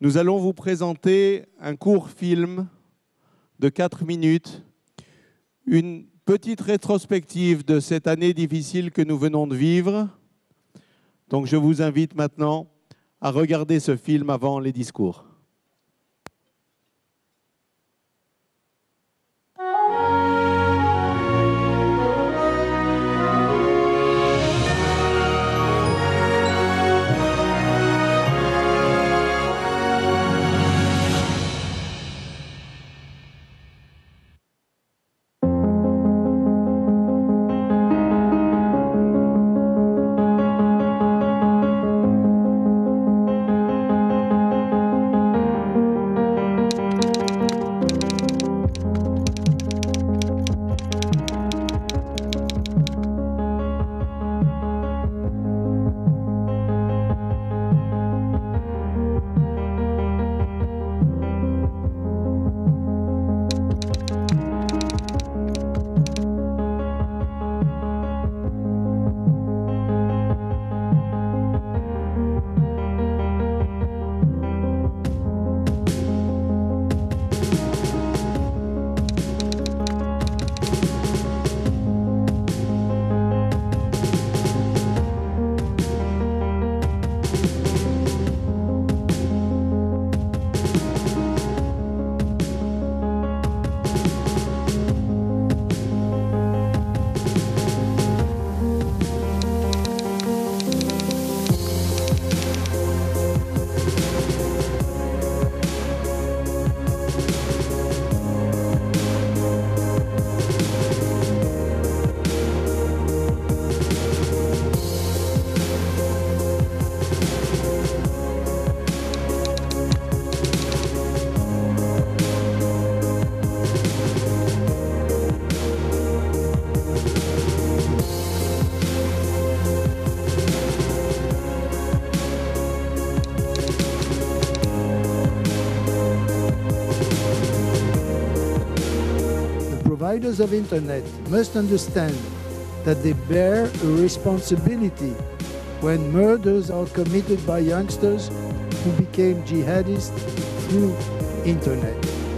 Nous allons vous présenter un court film de 4 minutes, une petite rétrospective de cette année difficile que nous venons de vivre. Donc je vous invite maintenant à regarder ce film avant les discours. Providers of internet must understand that they bear a responsibility when murders are committed by youngsters who became jihadists through internet.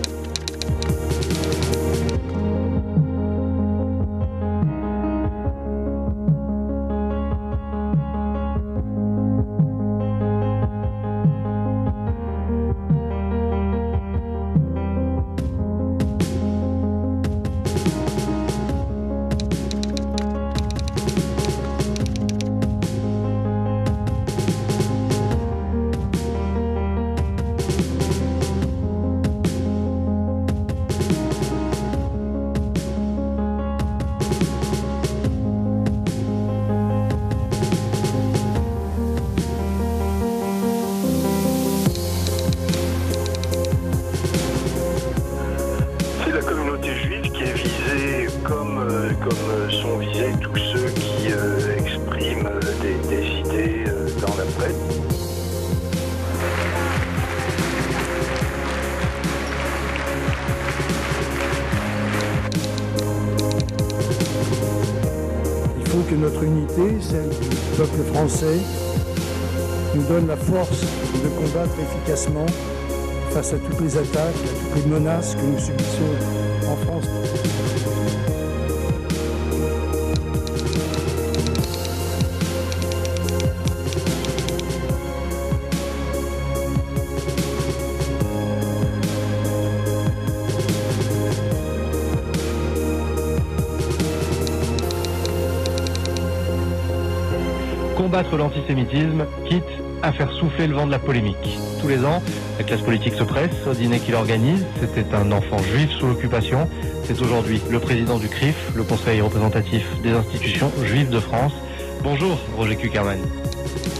Comme sont visés tous ceux qui expriment des idées dans la presse. Il faut que notre unité, celle du peuple français, nous donne la force de combattre efficacement face à toutes les attaques, à toutes les menaces que nous subissons en France. Combattre l'antisémitisme, quitte à faire souffler le vent de la polémique. Tous les ans, la classe politique se presse au dîner qu'il organise. C'était un enfant juif sous l'occupation. C'est aujourd'hui le président du CRIF, le Conseil représentatif des institutions juives de France. Bonjour, Roger Kuckerman.